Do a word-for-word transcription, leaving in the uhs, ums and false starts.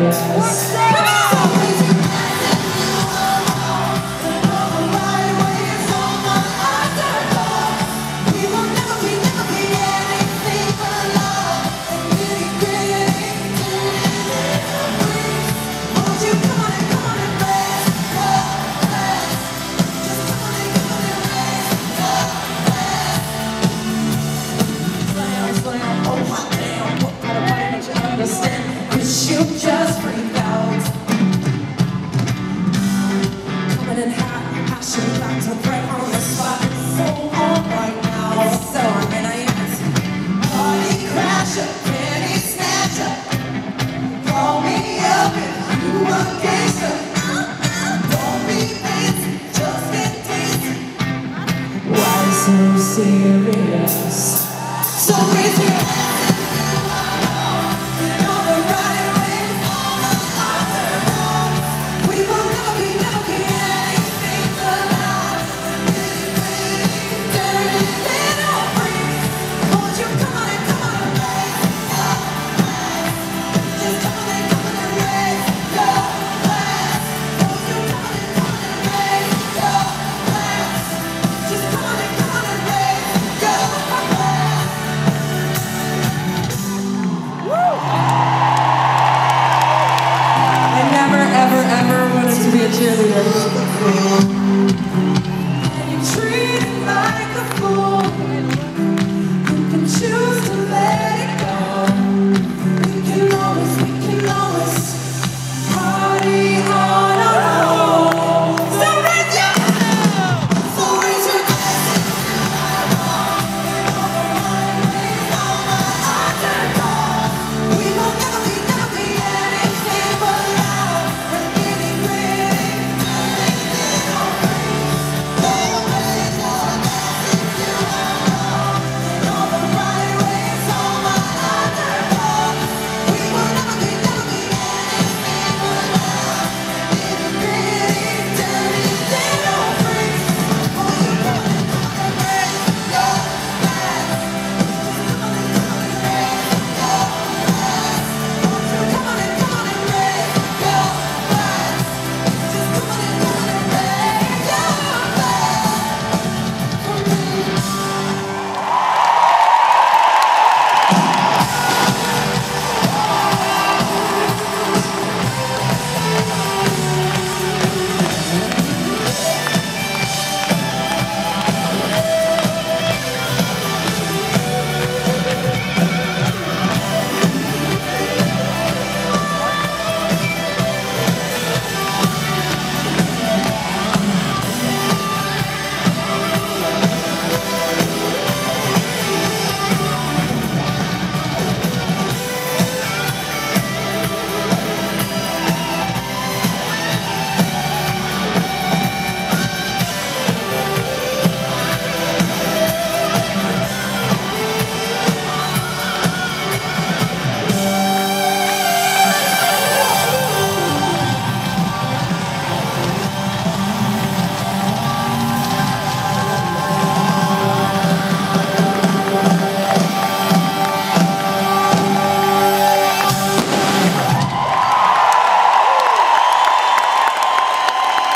serious. You just freak out. Coming in hot, passion back to right on the spot. So on right now. So I'm gonna ask. Party crasher, penny snatcher. Call me up if you a gangster. Don't be fancy, just get dancing. Why so serious? So raise your hand. We will never be